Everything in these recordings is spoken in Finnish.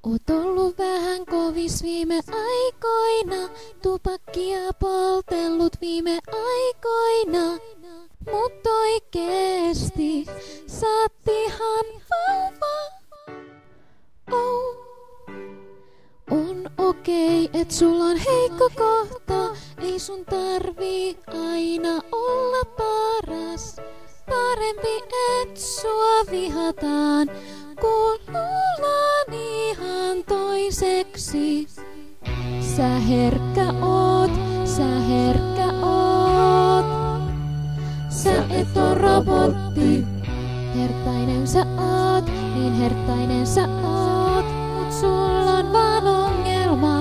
Oot ollut vähän kovis viime aikoina, tupakkia poltellut viime aikoina. Mut oikeesti, sä oot ihan vauva. Oh. On okei, et sulla on heikko kohta, ei sun tarvii aina olla paras. Parempi et sua vihataan, kun luullaan ihan toiseksi. Sä herkkä oot, sä herkkä oot. Sä et oo robotti, hertainen sä oot, niin hertainen sä oot. Mut sulla on vaan ongelma.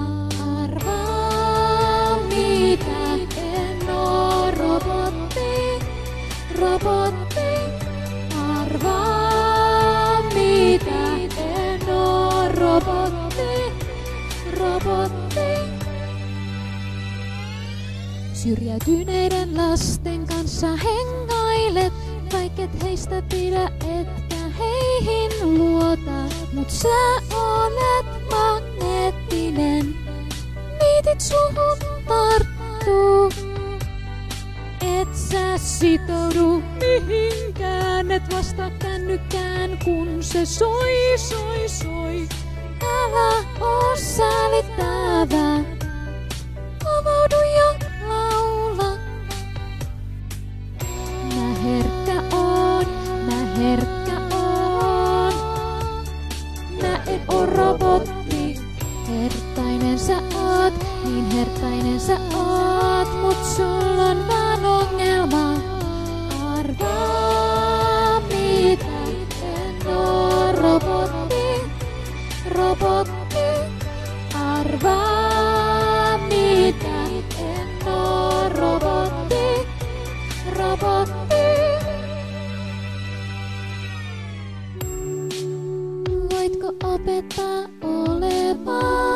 Arvaa mitä, en oo robotti, robotti. Arvaa mitä, en oo robotti, robotti. Syrjäytyneiden lasten kanssa hengailet, vaiket heistä pidä etkä heihin luota. Mut sä olet magneettinen, niitit suhun tarttuu. Et sä sitoudu mihinkään, et vastaa kännykkään kun se soi, soi, soi. Älä oo säälittävä, avaudu ja laula. Mä herkkä oon, mä herkkä oon. Mä en oo robotti, hertainen sä oot, niin hertainen sä oot. Mut sul on vaan ongelma. Arvaa mitä, en oo robotti, robotti. Arvaa mitä, en oo robotti, robotti. Voitko opettaa olemaan